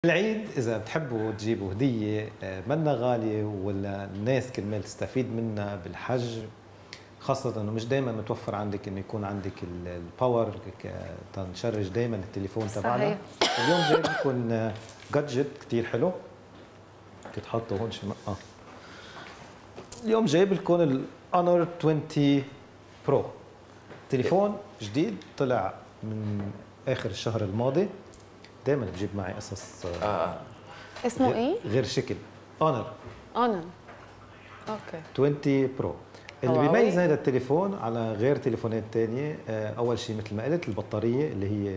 العيد إذا بتحبوا تجيبوا هدية منا غالية ولا الناس كرمال تستفيد منها بالحج، خاصة إنه مش دايما متوفر عندك إنه يكون عندك الباور تنشرج دايما التليفون تبعنا. اليوم جاي لكم جادجت كثير حلو، كنت حاطه هون شي اليوم جايب لكم الأونر 20 برو، تليفون جديد طلع من آخر الشهر الماضي. دائما بجيب معي قصص اسمه ايه؟ غير شكل اونر اوكي 20 برو. اللي بيميز هذا التليفون على غير تليفونات ثانيه، اول شيء مثل ما قلت البطاريه اللي هي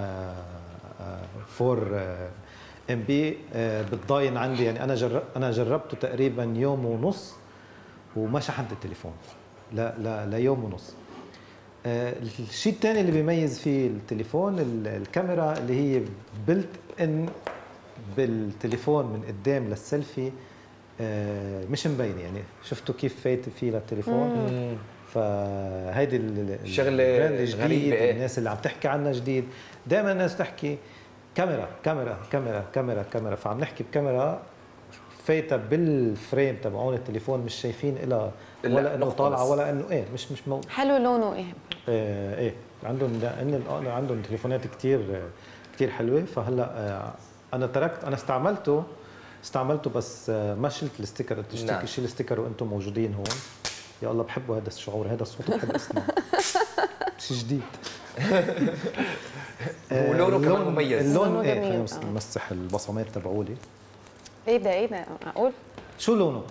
4 ام بي بتضاين عندي. يعني انا جربته تقريبا يوم ونص وما شحنت التليفون لا يوم ونص. الشيء الثاني اللي بيميز فيه التليفون الكاميرا اللي هي بلت ان بالتليفون من قدام للسيلفي، مش مبينه. يعني شفتوا كيف فايت فيه للتليفون. فهيدي الشغله غريبه. الناس اللي عم تحكي عنها جديد، دائما الناس تحكي كاميرا كاميرا كاميرا كاميرا كاميرا، فعم نحكي بكاميرا فايته بالفريم تبعون التليفون، مش شايفين إلها ولا انه طالعه ولا انه مش حلو لونه ايه عندهم تليفونات كثير حلوه. فهلا انا استعملته بس ما شلت الستيكر. انت شيل الستيكر وانتم موجودين هون. يا الله بحبوا هذا الشعور، هذا الصوت بحب اسمعه. شيء جديد. ولونه كمان مميز. اللون خلينا نمسح البصمات تبعولي. ايه ده اقول شو لونه؟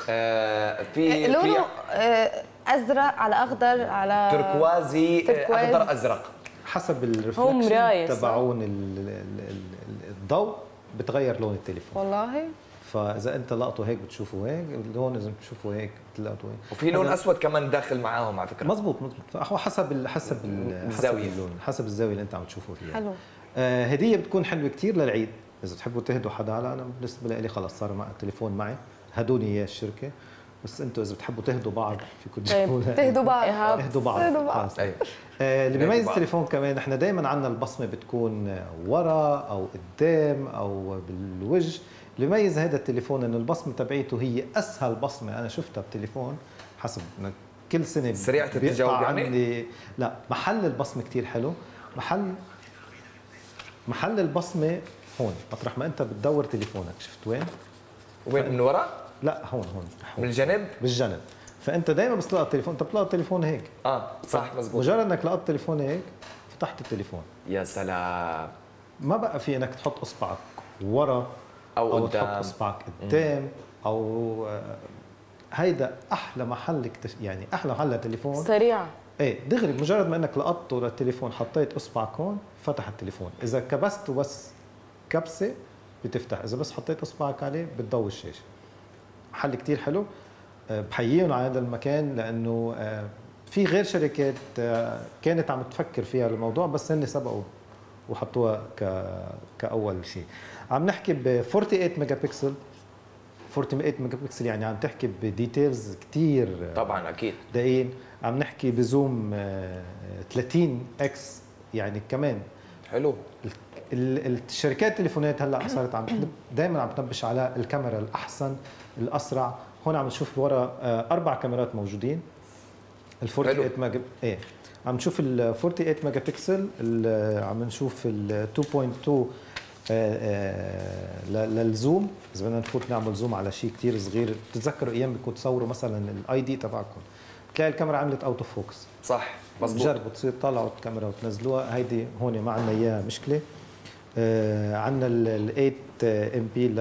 لونه ازرق على اخضر على تركوازي اخضر ازرق، حسب الريفلكشن تبعون الضوء بتغير لون التليفون. والله فاذا انت لقطه هيك بتشوفه هيك، اللون اذا بتشوفه هيك بتلقطه هيك. وفي لون اسود كمان داخل معاهم على فكره. مزبوط هو حسب الزاويه، اللون حسب الزاويه اللي انت عم تشوفه فيها. حلو. هديه بتكون حلوه كثير للعيد اذا تحبوا تهدوا حدا. هلا انا بالنسبه لي خلص صار مع التليفون معي، هدوني اياه الشركه. بس انتم اذا بتحبوا تهدوا بعض فيكم تجيبوا تهدوا بعض. اهدوا بعض. أيوة. اللي بيميز التليفون كمان، احنا دائما عندنا البصمه بتكون ورا او قدام او بالوجه. اللي بيميز هذا التليفون انه البصمه تبعيته هي اسهل بصمه انا شفتها بتليفون. حسب كل سنه سريعه التجاوب يعني. لا، محل البصمه كثير حلو. محل البصمه هون مطرح ما انت بتدور تليفونك. شفت وين من ورا؟ لا هون من الجنب. بالجنب. فانت دائما بس تلاقي التليفون، انت بتلاقي التليفون هيك. صح مزبوط. مجرد انك لقطت التليفون هيك فتحت التليفون. يا سلام. ما بقى في انك تحط اصبعك ورا او تحط اصبعك قدام او هيدا احلى محل يعني احلى محل للتليفون. سريع. دغري مجرد ما انك لقطته للتليفون حطيت اصبعك هون فتح التليفون. اذا كبسته بس كبسه بتفتح، اذا بس حطيت اصبعك عليه بتضوي الشاشه. محل كتير حلو، بحييهم على هذا المكان لانه في غير شركات كانت عم تفكر فيها الموضوع بس هن سبقوا وحطوها كاول شيء. عم نحكي ب 48 ميجا بكسل. 48 ميجا بكسل يعني عم تحكي بديتيلز كتير طبعا اكيد دقيق. عم نحكي بزوم 30 اكس يعني كمان حلو. الشركات التليفونات هلا صارت دائما عم تنبش على الكاميرا الاحسن الاسرع. هون عم نشوف ورا 4 كاميرات موجودين. ال 48 ميجا عم نشوف ال 48 ميجا بكسل، عم نشوف ال 2.2 للزوم. اذا بدنا نفوت نعمل زوم على شيء كثير صغير، بتتذكروا ايام بدكم تصوروا مثلا الاي دي تبعكم بتلاقي الكاميرا عملت اوتو فوكس. صح مزبوط. جربوا تصير تطلعوا الكاميرا وتنزلوها. هيدي هون ما عندنا اياها مشكله. عندنا ال 8 ام بي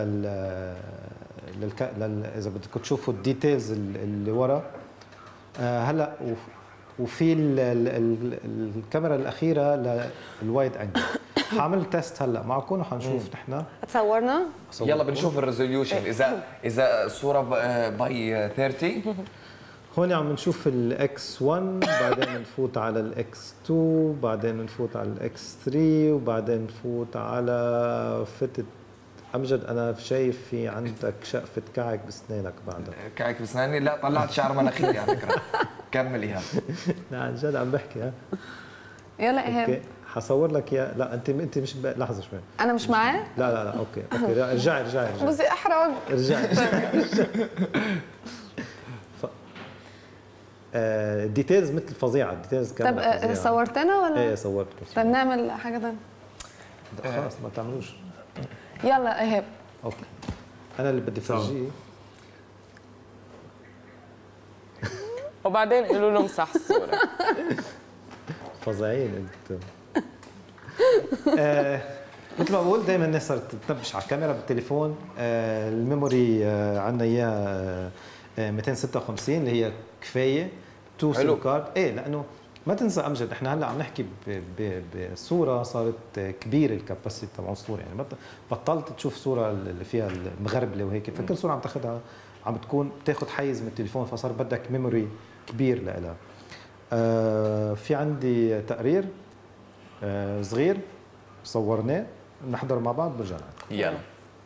اذا بدكم تشوفوا الديتيلز اللي ورا. هلا وفي الكاميرا الاخيره للوايد انجل. حاعمل تيست هلا معكم وحنشوف نحن. تصورنا؟ يلا بنشوف الريزوليوشن. اذا الصوره باي 30. هون عم نشوف الاكس 1، بعدين نفوت على الاكس 2، بعدين نفوت على الاكس 3، وبعدين نفوت على فتت. امجد انا شايف في عندك شقفه كعك بسنانك بعدها. كعك بسناني؟ لا طلعت شعر مناخيري على فكره. كمل اياها. لا عن جد عم بحكي. يلا ايهاب حصور لك اياه. لا انت مش لحظه شوي. انا مش معاه؟ لا اوكي لا، ارجعي بصي احرج. ارجعي ديتيلز مثل فظيعه، ديتيلز طب صورتنا ولا؟ ايه صورت. طب نعمل حاجه ثانيه. خلاص ما تعملوش. يلا ايهاب. اوكي انا اللي بدي فرجيه. وبعدين قولوا له امسح الصوره. فظيعين انت. مثل ما بقول دائما الناس صارت تنبش على الكاميرا بالتليفون. الميموري عندنا اياه 256 اللي هي كفايه. 2 سيم كارد. ايه لانه ما تنسى امجد احنا هلا عم نحكي بصوره صارت كبيره الكاباسيتي تبع الصوره، يعني بطلت تشوف صوره اللي فيها المغربله وهيك، فكل صوره عم تاخذها عم بتاخذ حيز من التليفون، فصار بدك ميموري كبير لها. في عندي تقرير صغير صورناه نحضر مع بعض برجع لكم. يلا.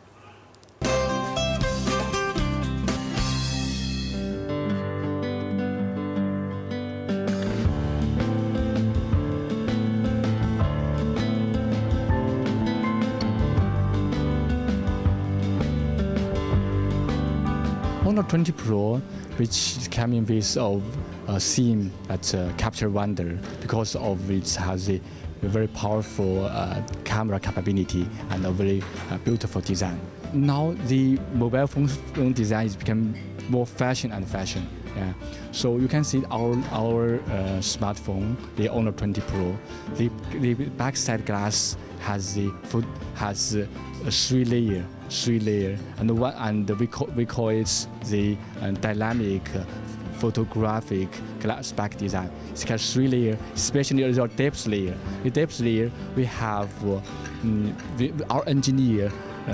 Honor 20 Pro, which came with a theme that capture wonder because of it has a very powerful camera capability and a very beautiful design. Now the mobile phone design is becoming more fashion and fashion. Yeah. So you can see our smartphone, the Honor 20 Pro. The backside glass has a 3-layer, and we call it the dynamic photographic glass back design. It's got 3-layer, especially the depth layer. The depth layer we have our engineer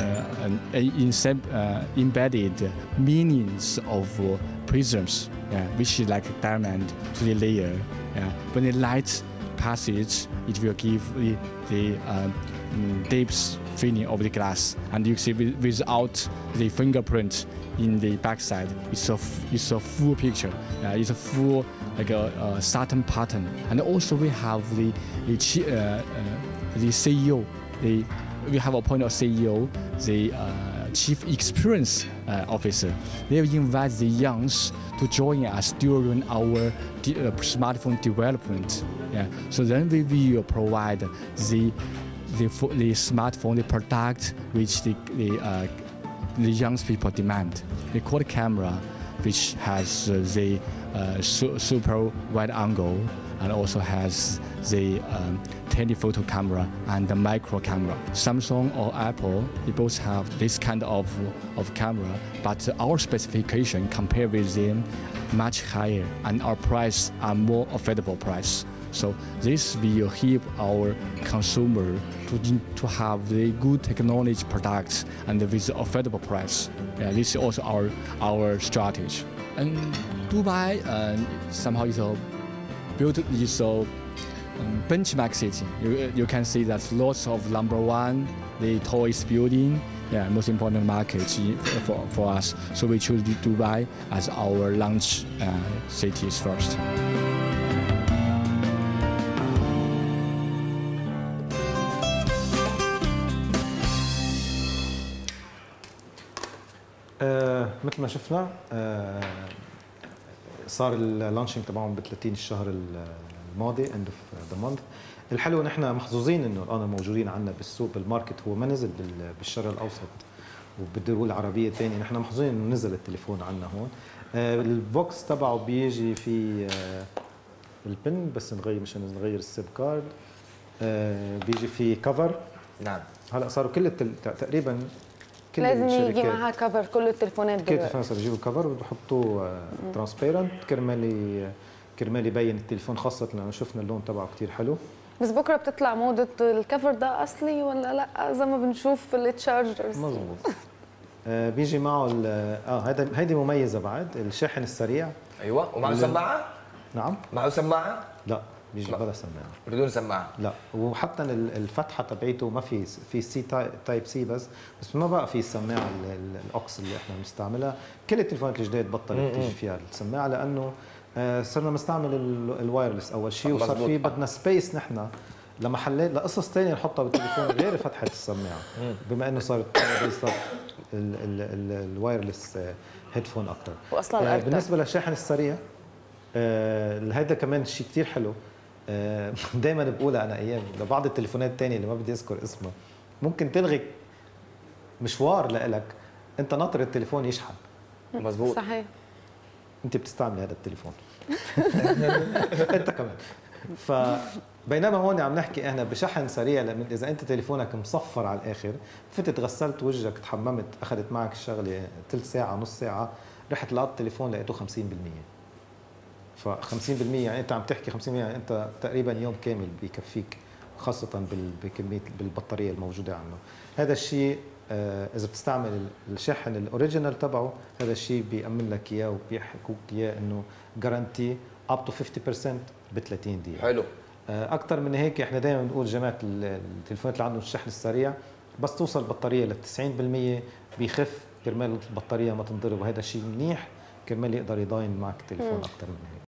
embedded millions of prisms, which is like a diamond to the layer. When the light passes, it will give the depth feeling of the glass, and you see without the fingerprint in the backside, it's a full picture. It's a full like a satin pattern, and also we have the CEO. We have appointed a CEO, the Chief Experience Officer. They will invite the youngs to join us during our smartphone development. So then we will provide the smartphone, the product which the young people demand. The quad camera, which has the super wide angle, and also has the telephoto camera and the micro camera. Samsung or Apple, they both have this kind of camera, but our specification compared with them much higher, and our price are more affordable price. So this will help our consumer to have the good technology products and with affordable price. This is also our strategy. And Dubai somehow is a benchmark city. You can see that lots of #1, the tallest building, most important market for us. So we choose Dubai as our launch cities first. مثل ما شفنا صار اللانشينج تبعهم ب 30 الشهر الماضي end of the month. الحلو نحن محظوظين انه الان موجودين عندنا بالسوق بالماركت، هو ما نزل بالشرق الاوسط وبالدول العربيه الثانيه، نحن محظوظين انه نزل التليفون عندنا هون. البوكس تبعه بيجي في البن بس نغير مشان نغير السيب كارد. بيجي في كفر. نعم. هلا صاروا كل تقريبا كل لازم يجي معها كفر كل التليفونات دلوقتي. كل التليفونات صاروا يجيبوا كفر وبحطوه ترانسبيرنت كرمال يبين التليفون، خاصه لانه شفنا اللون تبعه كثير حلو. بس بكره بتطلع موضه الكفر ده اصلي ولا لا زي ما بنشوف التشارجرز؟ مظبوط. بيجي معه هيدي مميزه بعد، الشاحن السريع. ايوه، ومعه سماعه؟ نعم. معه سماعه؟ لا بيجي بلا سماعه. بدون سماعه؟ لا، وحتى الفتحه تبعيته ما في سي تايب سي بس ما بقى في السماعه الاوكس اللي احنا بنستعملها. كل التليفونات الجديده بطلت تيجي فيها السماعه لانه صرنا نستعمل الوايرلس اول شيء، وصار في بدنا سبيس نحن لما حليت لقصص ثانيه نحطها بالتليفون غير فتحه السماعه، بما انه صارت الوايرلس هيدفون اكثر. واصلا ارتب. بالنسبه للشاحن السريع هيدا كمان شيء كثير حلو. دائما بقولها انا ايام لبعض التليفونات الثانيه اللي ما بدي اذكر اسمها، ممكن تلغي مشوار لإلك انت ناطر التليفون يشحن. مزبوط. صحيح. انت بتستعمل هذا التليفون انت كمان. فبينما هون عم نحكي احنا بشحن سريع، لان اذا انت تليفونك مصفر على الاخر، فتت غسلت وجهك، تحممت، اخذت معك الشغله ثلث ساعه نص ساعه، رحت لقطت التليفون لقيته 50%. ف 50% يعني انت عم تحكي 50%، يعني انت تقريبا يوم كامل بكفيك، خاصه بكميه بالبطاريه الموجوده عنه. هذا الشيء اذا بتستعمل الشحن الاوريجينال تبعه، هذا الشيء بيأمن لك اياه وبيحكوك اياه انه جارانتي اب تو 50% ب 30 دقيقه. حلو. اكثر من هيك احنا دائما بنقول جماعه التليفونات اللي عندهم الشحن السريع بس توصل البطاريه ل 90% بيخف كرمال البطاريه ما تنضرب، وهذا شيء منيح كرمال يقدر يضاين معك التليفون اكثر من هيك.